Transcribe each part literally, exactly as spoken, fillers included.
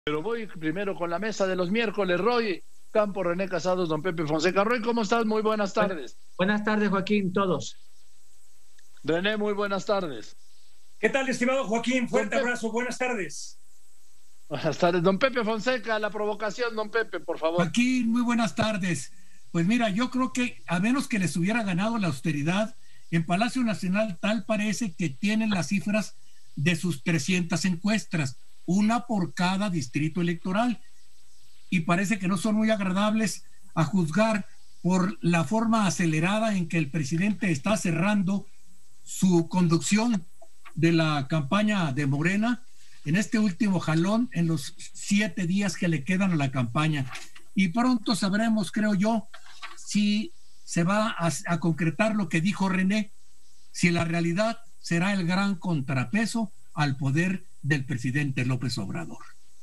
Pero voy primero con la mesa de los miércoles. Roy Campo, René Casados, don Pepe Fonseca. Roy, ¿cómo estás? Muy buenas tardes. Buenas tardes, Joaquín, todos. René, muy buenas tardes. ¿Qué tal, estimado Joaquín? Fuerte abrazo, buenas tardes. Buenas tardes. Don Pepe Fonseca, la provocación, don Pepe, por favor. Joaquín, muy buenas tardes. Pues mira, yo creo que a menos que les hubiera ganado la austeridad, en Palacio Nacional tal parece que tienen las cifras de sus trescientas encuestas, una por cada distrito electoral, y parece que no son muy agradables a juzgar por la forma acelerada en que el presidente está cerrando su conducción de la campaña de Morena en este último jalón, en los siete días que le quedan a la campaña. Y pronto sabremos, creo yo, si se va a, a concretar lo que dijo René, si la realidad será el gran contrapeso al poder del presidente López Obrador.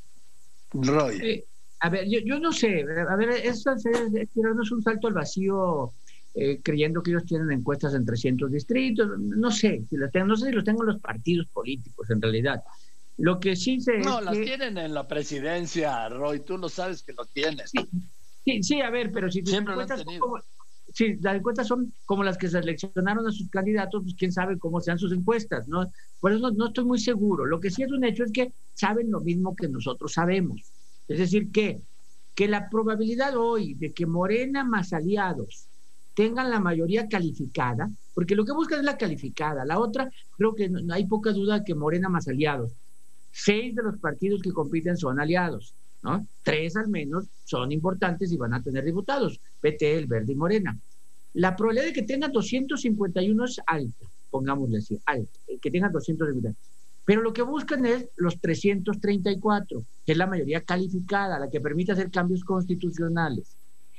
Roy. Eh, a ver, yo, yo no sé, a ver, esto es, es, es un salto al vacío, eh, creyendo que ellos tienen encuestas en trescientos distritos, no sé, si los tengo, no sé si los tengo los partidos políticos en realidad. Lo que sí sé No, es las que... tienen en la presidencia, Roy, tú lo sabes que lo tienes. Sí, sí, sí, a ver, pero si tus siempre lo han encuestas tenido. como, si las encuestas son como las que seleccionaron a sus candidatos, pues quién sabe cómo sean sus encuestas, ¿no? Por eso no, no estoy muy seguro. Lo que sí es un hecho es que saben lo mismo que nosotros sabemos. Es decir, que, que la probabilidad hoy de que Morena más aliados tengan la mayoría calificada, porque lo que buscan es la calificada, la otra, creo que no, hay poca duda que Morena más aliados. Seis de los partidos que compiten son aliados, ¿no? Tres al menos son importantes y van a tener diputados, P T, el Verde y Morena. La probabilidad de que tengan doscientos cincuenta y uno es alta, pongámosle así, alta, que tengan doscientos cincuenta. Pero lo que buscan es los trescientos treinta y cuatro, que es la mayoría calificada, la que permite hacer cambios constitucionales.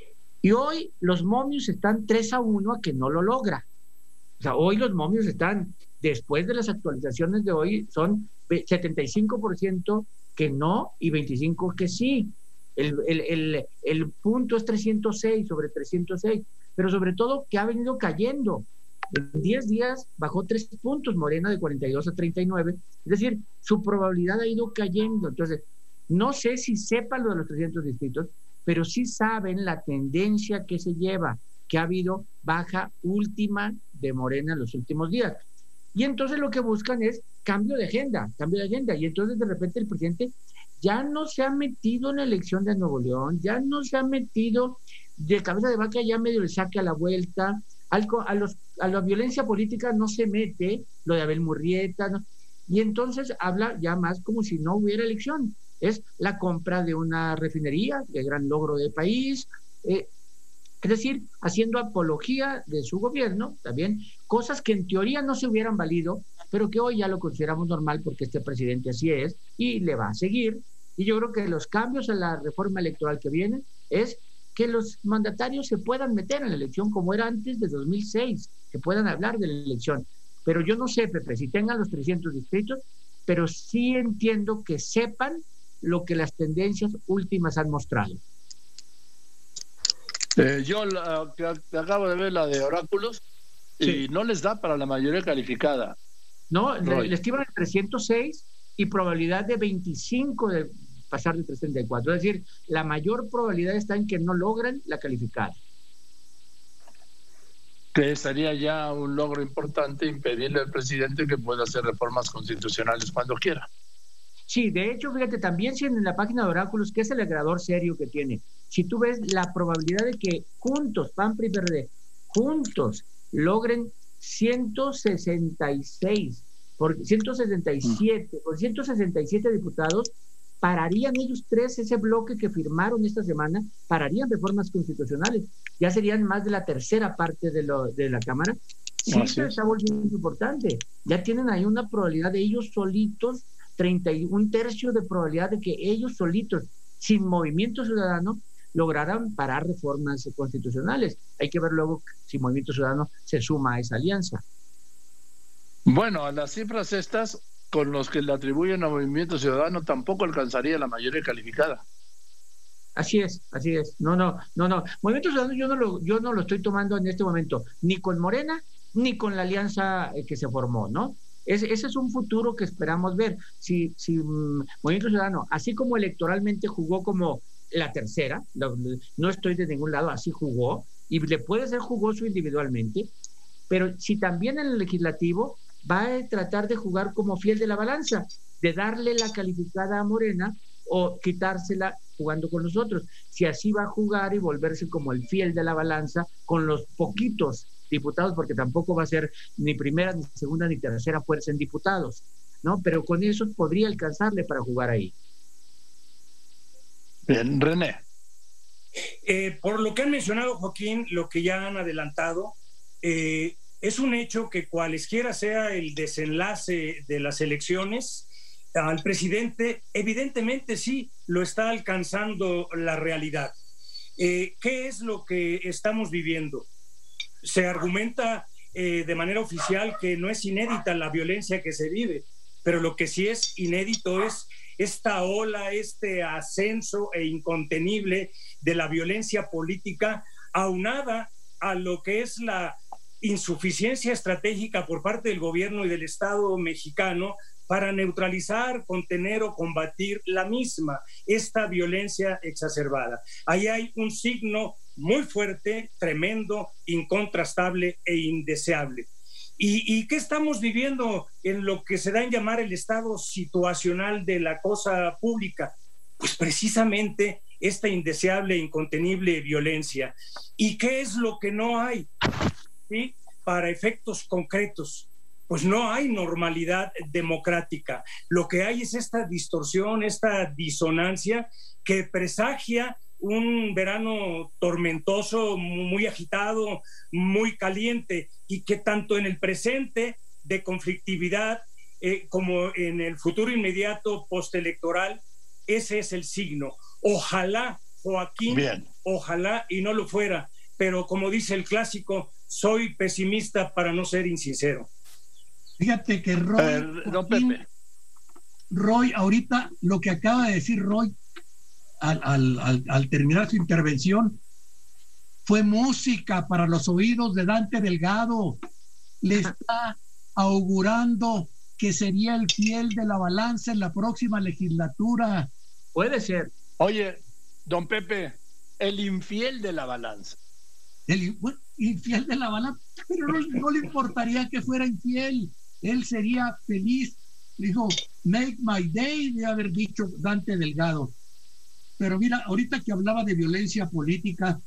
Y hoy los momios están tres a uno a que no lo logra. O sea, hoy los momios están, después de las actualizaciones de hoy, son setenta y cinco por ciento que no y veinticinco por ciento que sí. El, el, el, el punto es trescientos seis sobre trescientos seis, pero sobre todo que ha venido cayendo. En diez días bajó tres puntos Morena de cuarenta y dos a treinta y nueve, es decir, su probabilidad ha ido cayendo. Entonces, no sé si sepan lo de los trescientos distritos, pero sí saben la tendencia que se lleva, que ha habido baja última de Morena en los últimos días. Y entonces lo que buscan es cambio de agenda, cambio de agenda. Y entonces de repente el presidente ya no se ha metido en la elección de Nuevo León, ya no se ha metido de cabeza de vaca, ya medio le saca la vuelta. Al, a, los, a la violencia política no se mete, lo de Abel Murrieta, ¿no? Y entonces habla ya más como si no hubiera elección. Es la compra de una refinería, de gran logro del país, eh, es decir, haciendo apología de su gobierno, también cosas que en teoría no se hubieran valido, pero que hoy ya lo consideramos normal porque este presidente así es y le va a seguir. Y yo creo que los cambios en la reforma electoral que vienen es que los mandatarios se puedan meter en la elección como era antes de dos mil seis, que puedan hablar de la elección. Pero yo no sé, Pepe, si tengan los trescientos distritos, pero sí entiendo que sepan lo que las tendencias últimas han mostrado. Eh, yo la, que, que acabo de ver la de Oráculos, sí, y no les da para la mayoría calificada. No, le, le estiman en trescientos seis y probabilidad de veinticinco de pasar de trescientos treinta y cuatro. Es decir, la mayor probabilidad está en que no logren la calificada. Que sería ya un logro importante impedirle al presidente que pueda hacer reformas constitucionales cuando quiera. Sí, de hecho, fíjate, también si en la página de Oráculos, que es el agregador serio que tiene, si tú ves la probabilidad de que juntos, P A N, P R I, P R D, juntos logren ciento sesenta y seis, por ciento sesenta y siete, por ciento sesenta y siete diputados, pararían ellos tres, ese bloque que firmaron esta semana, pararían reformas constitucionales. Ya serían más de la tercera parte de, lo, de la Cámara. Sí, se está volviendo importante. Ya tienen ahí una probabilidad de ellos solitos, treinta y un tercio de probabilidad de que ellos solitos, sin movimiento ciudadano, lograran parar reformas constitucionales. Hay que ver luego si Movimiento Ciudadano se suma a esa alianza. Bueno, a las cifras estas, con los que le atribuyen a Movimiento Ciudadano, tampoco alcanzaría la mayoría calificada. Así es, así es. No, no, no, no. Movimiento Ciudadano yo no lo, yo no lo estoy tomando en este momento, ni con Morena, ni con la alianza que se formó, ¿no? Es, ese es un futuro que esperamos ver. Si, si um, Movimiento Ciudadano, así como electoralmente jugó como la tercera, lo, no estoy de ningún lado, así jugó, y le puede ser jugoso individualmente, pero si también en el legislativo va a tratar de jugar como fiel de la balanza, de darle la calificada a Morena o quitársela jugando con nosotros. Si así va a jugar y volverse como el fiel de la balanza con los poquitos diputados, porque tampoco va a ser ni primera, ni segunda, ni tercera fuerza en diputados, ¿no? Pero con eso podría alcanzarle para jugar ahí. Bien, René. Eh, por lo que han mencionado, Joaquín, lo que ya han adelantado, eh, es un hecho que cualesquiera sea el desenlace de las elecciones, al presidente evidentemente sí lo está alcanzando la realidad. Eh, ¿Qué es lo que estamos viviendo? Se argumenta eh, de manera oficial que no es inédita la violencia que se vive, pero lo que sí es inédito es esta ola, este ascenso e incontenible de la violencia política, aunada a lo que es la insuficiencia estratégica por parte del gobierno y del Estado mexicano para neutralizar, contener o combatir la misma, esta violencia exacerbada. Ahí hay un signo muy fuerte, tremendo, incontrastable e indeseable. ¿Y, y qué estamos viviendo en lo que se da en llamar el estado situacional de la cosa pública? Pues precisamente esta indeseable e incontenible violencia. ¿Y qué es lo que no hay? ¿Sí? Para efectos concretos, pues no hay normalidad democrática. Lo que hay es esta distorsión, esta disonancia que presagia un verano tormentoso, muy agitado, muy caliente, y que tanto en el presente de conflictividad eh, como en el futuro inmediato postelectoral, ese es el signo. Ojalá, Joaquín, Bien. ojalá y no lo fuera, pero como dice el clásico, soy pesimista para no ser insincero. Fíjate que Roy, eh, don Pepe. Roy, ahorita lo que acaba de decir Roy al, al, al, al terminar su intervención fue música para los oídos de Dante Delgado. Le está augurando que sería el fiel de la balanza en la próxima legislatura. Puede ser. Oye, don Pepe, el infiel de la balanza. El bueno, infiel de la balanza, pero no, no le importaría que fuera infiel. Él sería feliz. Dijo, make my day, de haber dicho Dante Delgado. Pero mira, ahorita que hablaba de violencia política,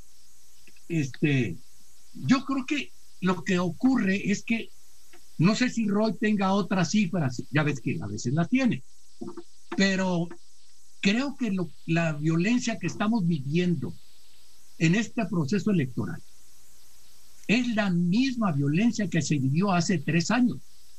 este, yo creo que lo que ocurre es que, no sé si Roy tenga otras cifras, ya ves que a veces las tiene, pero creo que lo, la violencia que estamos viviendo en este proceso electoral es la misma violencia que se vivió hace tres años.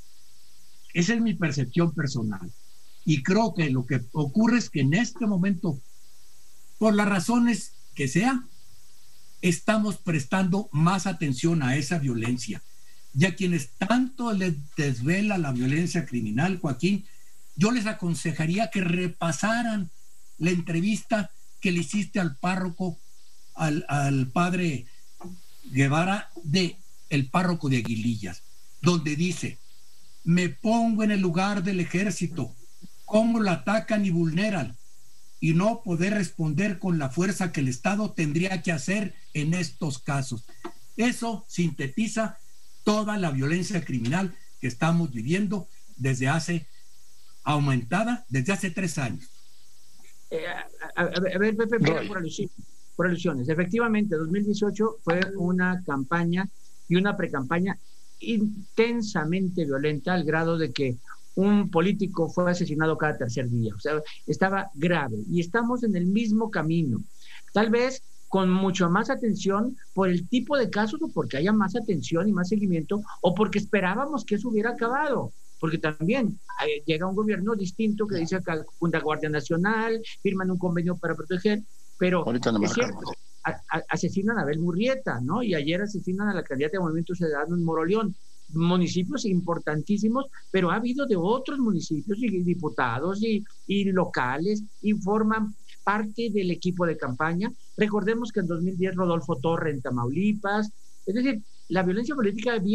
Esa es mi percepción personal. Y creo que lo que ocurre es que en este momento, por las razones que sean, estamos prestando más atención a esa violencia. Y a quienes tanto les desvela la violencia criminal, Joaquín, yo les aconsejaría que repasaran la entrevista que le hiciste al párroco, al, al padre Guevara, de el párroco de Aguilillas, donde dice: me pongo en el lugar del ejército, cómo lo atacan y vulneran, y no poder responder con la fuerza que el Estado tendría que hacer en estos casos. Eso sintetiza toda la violencia criminal que estamos viviendo desde hace, aumentada desde hace tres años. Eh, a, a, a ver, Pepe, mira, por, alusión, por alusiones. Efectivamente, dos mil dieciocho fue una campaña y una precampaña intensamente violenta, al grado de que un político fue asesinado cada tercer día. O sea, estaba grave y estamos en el mismo camino. Tal vez con mucho más atención por el tipo de casos, o porque haya más atención y más seguimiento, o porque esperábamos que eso hubiera acabado. Porque también eh, llega un gobierno distinto que dice que junta Guardia Nacional, firman un convenio para proteger, pero no es cierto, a, a, asesinan a Abel Murrieta, ¿no? Y ayer asesinan a la candidata de Movimiento Ciudadano en Moroleón. Municipios importantísimos, pero ha habido de otros municipios y diputados y, y locales, y forman parte del equipo de campaña. Recordemos que en dos mil diez Rodolfo Torre en Tamaulipas. Es decir, la violencia política viene,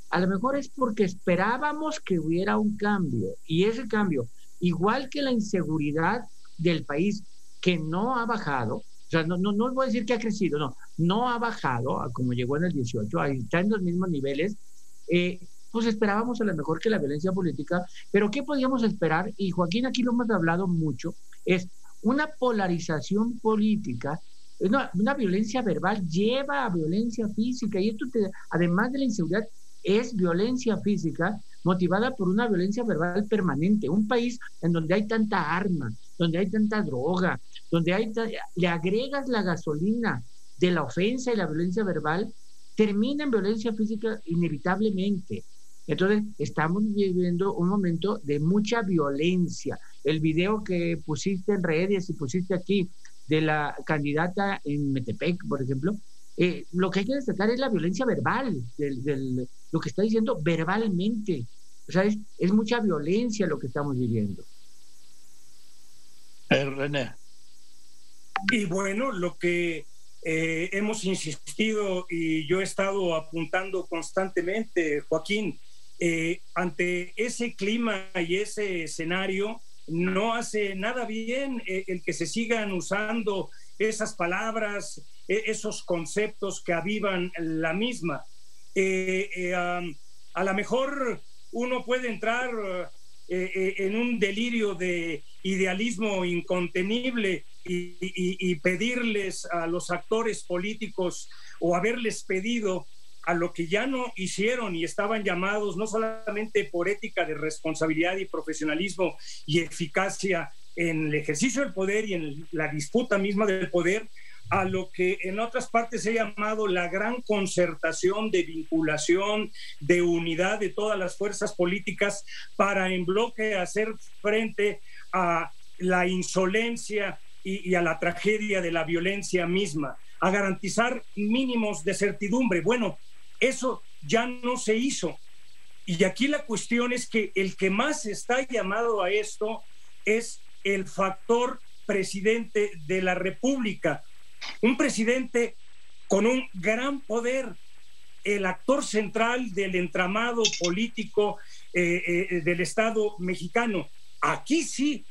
a lo mejor es porque esperábamos que hubiera un cambio, y ese cambio, igual que la inseguridad del país, que no ha bajado, o sea, no, no, no voy a decir que ha crecido, no, no ha bajado a como llegó en el dieciocho, ahí está en los mismos niveles, eh, pues esperábamos a lo mejor que la violencia política, pero ¿qué podíamos esperar? Y Joaquín, aquí lo hemos hablado mucho, es una polarización política, una, una violencia verbal lleva a violencia física, y esto, te, además de la inseguridad, es violencia física motivada por una violencia verbal permanente. Un país en donde hay tanta arma, donde hay tanta droga, donde hay le agregas la gasolina de la ofensa y la violencia verbal, termina en violencia física inevitablemente. Entonces, estamos viviendo un momento de mucha violencia. El video que pusiste en redes y pusiste aquí de la candidata en Metepec, por ejemplo, eh, lo que hay que destacar es la violencia verbal, del, del, lo que está diciendo verbalmente. O sea, es, es mucha violencia lo que estamos viviendo. Eh, René. Y bueno, lo que eh, hemos insistido y yo he estado apuntando constantemente, Joaquín, eh, ante ese clima y ese escenario, no hace nada bien eh, el que se sigan usando esas palabras, eh, esos conceptos que avivan la misma. Eh, eh, um, a lo mejor uno puede entrar eh, eh, en un delirio de idealismo incontenible y, y, y pedirles a los actores políticos o haberles pedido a lo que ya no hicieron y estaban llamados no solamente por ética de responsabilidad y profesionalismo y eficacia en el ejercicio del poder y en la disputa misma del poder, a lo que en otras partes se ha llamado la gran concertación de vinculación, de unidad de todas las fuerzas políticas para en bloque hacer frente a la insolencia y, y a la tragedia de la violencia misma, a garantizar mínimos de certidumbre. Bueno, eso ya no se hizo. Y aquí la cuestión es que el que más está llamado a esto es el factor presidente de la República. Un presidente con un gran poder, el actor central del entramado político eh, eh, del Estado mexicano. Aquí sí,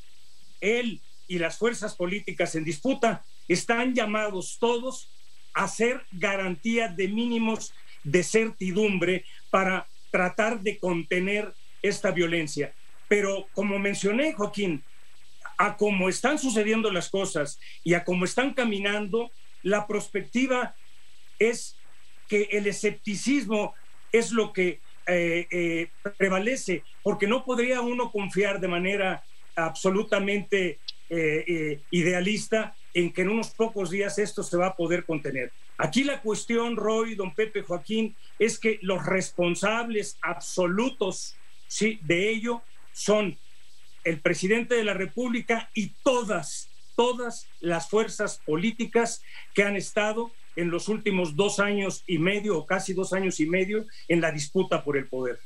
él y las fuerzas políticas en disputa están llamados todos a ser garantía de mínimos de certidumbre para tratar de contener esta violencia. Pero como mencioné, Joaquín, a cómo están sucediendo las cosas y a cómo están caminando, la perspectiva es que el escepticismo es lo que eh, eh, prevalece, porque no podría uno confiar de manera absolutamente eh, eh, idealista en que en unos pocos días esto se va a poder contener. Aquí la cuestión, Roy, don Pepe, Joaquín, es que los responsables absolutos, sí, de ello son el presidente de la República y todas, todas las fuerzas políticas que han estado en los últimos dos años y medio, o casi dos años y medio, en la disputa por el poder.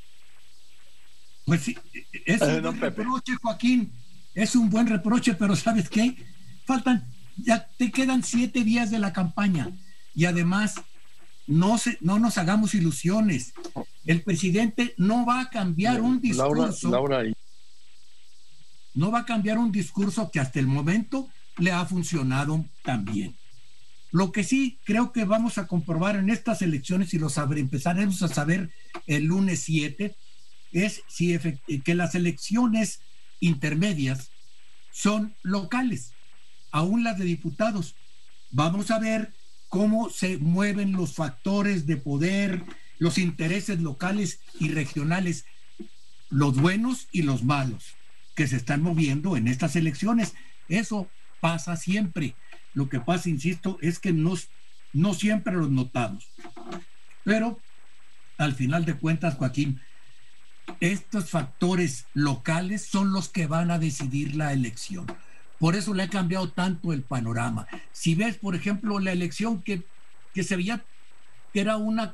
Pues sí, es un buen reproche, Joaquín, es un buen reproche, pero ¿sabes qué? Faltan, ya te quedan siete días de la campaña y además no, se, no nos hagamos ilusiones. El presidente no va a cambiar un discurso. Laura, Laura. No va a cambiar un discurso que hasta el momento le ha funcionado tan bien. Lo que sí creo que vamos a comprobar en estas elecciones, y lo sabré, empezaremos a saber el lunes siete, es si que las elecciones intermedias son locales, aún las de diputados. Vamos a ver cómo se mueven los factores de poder, los intereses locales y regionales, los buenos y los malos, que se están moviendo en estas elecciones. Eso pasa siempre. Lo que pasa, insisto, es que no, no siempre los notamos. Pero, al final de cuentas, Joaquín, estos factores locales son los que van a decidir la elección. Por eso le ha cambiado tanto el panorama. Si ves, por ejemplo, la elección que, que se veía que era una,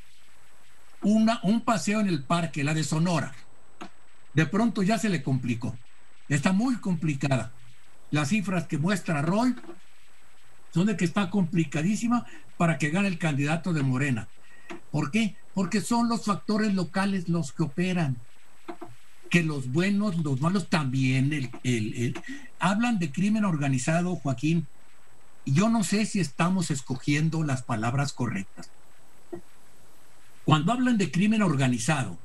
una, un paseo en el parque, la de Sonora, de pronto ya se le complicó. Está muy complicada. Las cifras que muestra Roy son de que está complicadísima para que gane el candidato de Morena. ¿Por qué? Porque son los factores locales los que operan. Que los buenos, los malos también. El, el, el, hablan de crimen organizado, Joaquín. Y yo no sé si estamos escogiendo las palabras correctas. Cuando hablan de crimen organizado,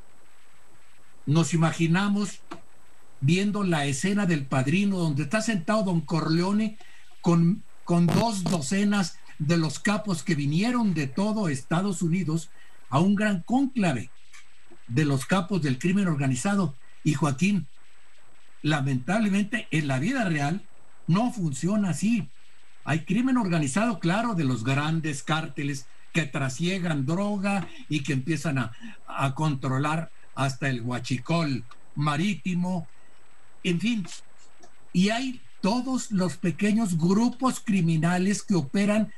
nos imaginamos viendo la escena del Padrino, donde está sentado Don Corleone con, con dos docenas de los capos que vinieron de todo Estados Unidos a un gran cónclave de los capos del crimen organizado. Y Joaquín, lamentablemente en la vida real no funciona así. Hay crimen organizado, claro, de los grandes cárteles que trasiegan droga y que empiezan a, a controlar hasta el huachicol marítimo, en fin. Y hay todos los pequeños grupos criminales que operan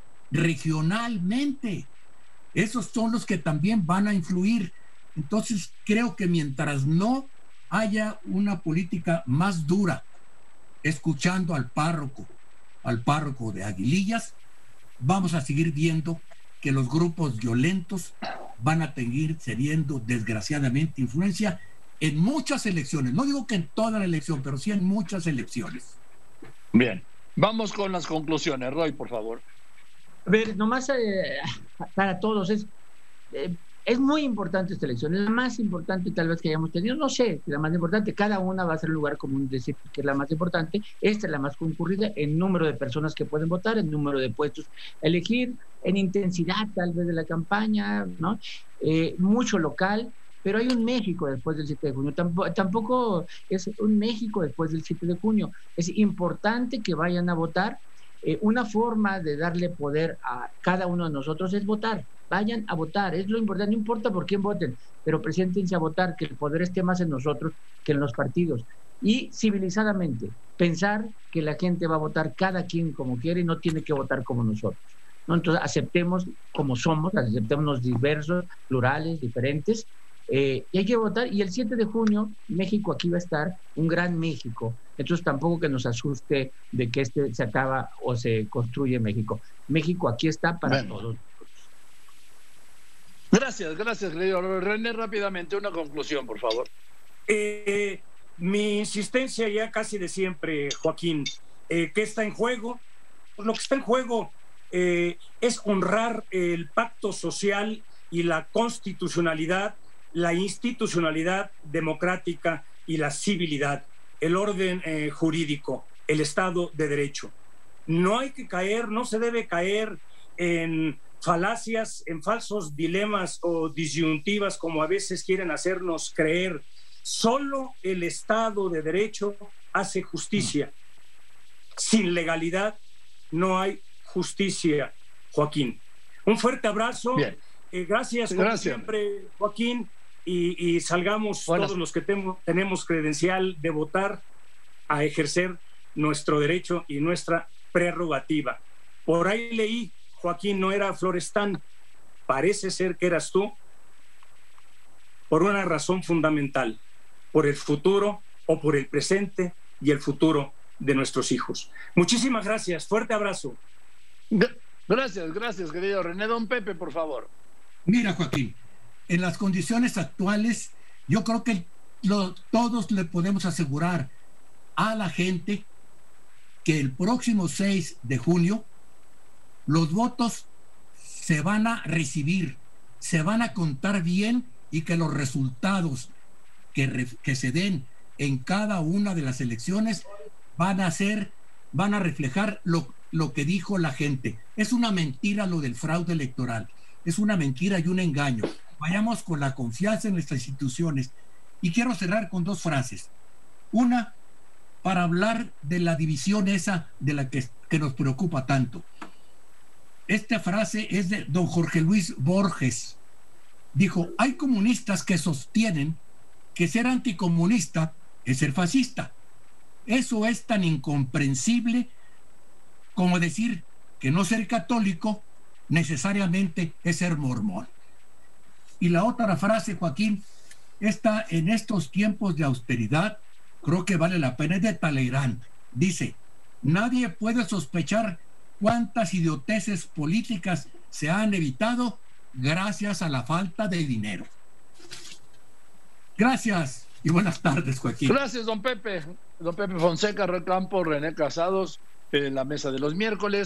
regionalmente. Esos son los que también van a influir. Entonces, creo que mientras no haya una política más dura, escuchando al párroco, al párroco de Aguilillas, vamos a seguir viendo que los grupos violentos van a seguir teniendo, desgraciadamente, influencia en muchas elecciones. No digo que en toda la elección, pero sí en muchas elecciones. Bien, vamos con las conclusiones. Roy, por favor. A ver, nomás eh, para todos, es, eh, es muy importante esta elección, es la más importante tal vez que hayamos tenido, no sé, la más importante, cada una va a ser el lugar común de decir que es la más importante, esta es la más concurrida en número de personas que pueden votar, en número de puestos a elegir, en intensidad tal vez de la campaña, ¿no? Eh, mucho local, pero hay un México después del siete de junio, tampoco, tampoco es un México después del siete de junio, es importante que vayan a votar. Eh, una forma de darle poder a cada uno de nosotros es votar. Vayan a votar, es lo importante, no importa por quién voten, pero preséntense a votar, que el poder esté más en nosotros que en los partidos. Y civilizadamente, pensar que la gente va a votar cada quien como quiere y no tiene que votar como nosotros, ¿no? Entonces, aceptemos como somos, aceptémonos diversos, plurales, diferentes, eh, y hay que votar. Y el siete de junio, México aquí va a estar, un gran México. Entonces tampoco que nos asuste de que este se acaba o se construye México. México aquí está para bueno. todos. Gracias, gracias, querido René. Rápidamente, una conclusión, por favor. Eh, mi insistencia ya casi de siempre, Joaquín, eh, ¿qué está en juego? Pues lo que está en juego eh, es honrar el pacto social y la constitucionalidad, la institucionalidad democrática y la civilidad, el orden eh, jurídico, el Estado de Derecho. No hay que caer, no se debe caer en falacias, en falsos dilemas o disyuntivas como a veces quieren hacernos creer. Solo el Estado de Derecho hace justicia. Sin legalidad no hay justicia, Joaquín. Un fuerte abrazo. Bien. Eh, gracias, como gracias siempre, Joaquín. Y, y salgamos Buenas. todos los que temo, tenemos credencial de votar a ejercer nuestro derecho y nuestra prerrogativa. Por ahí leí, Joaquín, no era Florestán, parece ser que eras tú, por una razón fundamental, por el futuro o por el presente y el futuro de nuestros hijos. Muchísimas gracias, fuerte abrazo. Gracias, gracias, querido René. Don Pepe, por favor. Mira, Joaquín, en las condiciones actuales, yo creo que lo, todos le podemos asegurar a la gente que el próximo seis de junio los votos se van a recibir, se van a contar bien y que los resultados que, re, que se den en cada una de las elecciones van a ser, van a reflejar lo, lo que dijo la gente. Es una mentira lo del fraude electoral, es una mentira y un engaño. Vayamos con la confianza en nuestras instituciones. Y quiero cerrar con dos frases. Una, para hablar de la división esa de la que, que nos preocupa tanto. Esta frase es de don Jorge Luis Borges. Dijo, hay comunistas que sostienen que ser anticomunista es ser fascista. Eso es tan incomprensible como decir que no ser católico necesariamente es ser mormón. Y la otra frase, Joaquín, está en estos tiempos de austeridad, creo que vale la pena, es de Talleyrand. Dice, nadie puede sospechar cuántas idioteces políticas se han evitado gracias a la falta de dinero. Gracias y buenas tardes, Joaquín. Gracias, don Pepe. Don Pepe Fonseca, Recampo, René Casados, en la mesa de los miércoles.